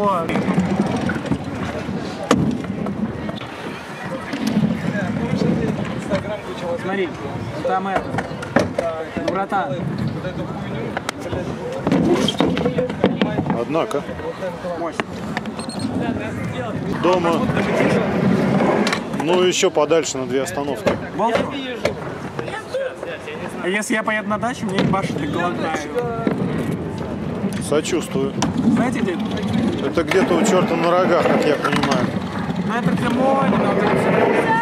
Вот. Смотри, там это. Ну, братан. Однако. Мощно. Дома. Ну, еще подальше на 2 остановки. Болтова? А если я поеду на дачу, мне башня голодная. Сочувствую. Знаете, где это? Это где-то у черта на рогах, как я понимаю. Ну, это Кремль, но это...